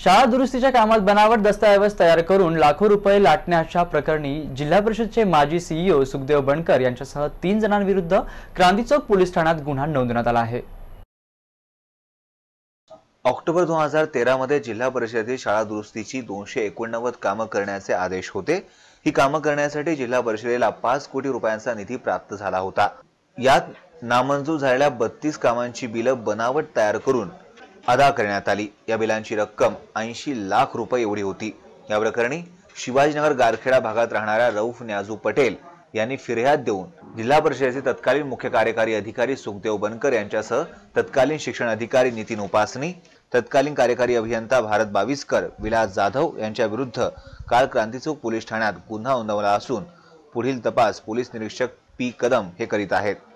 शाळा दुरुस्तीच्या कामात बनावट दस्तऐवज तयार करून लाखो रुपये लाटण्याच्या प्रकरणी जिल्हा परिषदेचे माजी सीईओ सुखदेव बनकर यांच्यासह 3 जणांविरुद्ध क्रांती चौक पोलीस ठाण्यात गुन्हा नोंदवण्यात आला आहे। ऑक्टोबर 2013 मध्ये जिल्हा परिषदेतील शाळा दुरुस्तीची 289 कामं करण्याचे आदेश होते। ही कामं करण्यासाठी जिल्हा परिषदेला 5 कोटी रुपयांचा निधी प्राप्त झाला होता। यात नामंजूर झालेल्या 32 कामांची बिलं बनावट तयार करून अदा करण्यात आली। या बिलांची रक्कम 80 लाख रुपये एवढी होती। या प्रकरणी शिवाजीनगर गारखेडा भागात राहणाऱ्या रऊफ न्याजू पटेल यांनी फिर्याद देऊन जिल्हा परिषदेचे तत्कालीन मुख्य कार्यकारी अधिकारी सुखदेव बनकर यांच्यासह तत्कालीन शिक्षण अधिकारी नितीन उपासनी, तत्कालीन कार्यकारी अभियंता भारत बाविस्कर, विलास जाधव यांच्या विरुद्ध काल क्रांती चौक पोलीस ठाण्यात गुन्हा नोंदवला असून पुढील तपास पोलीस निरीक्षक पी कदम हे करीत आहेत।